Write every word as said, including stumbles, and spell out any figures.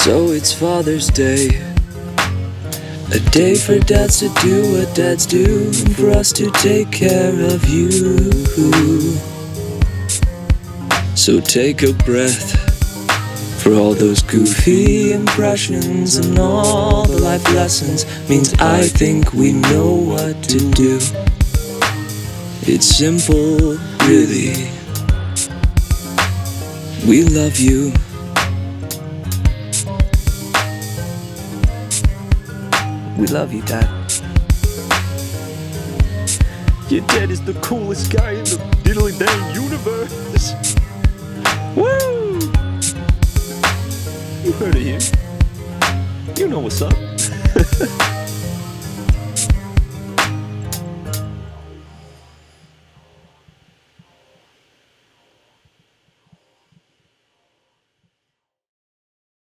So it's Father's Day, a day for dads to do what dads do, and for us to take care of you. So take a breath for all those goofy impressions and all the life lessons. Means I think we know what to do. It's simple, really. We love you. We love you, Dad. Your dad is the coolest guy in the diddly dang universe. Woo! You heard of him. You know what's up.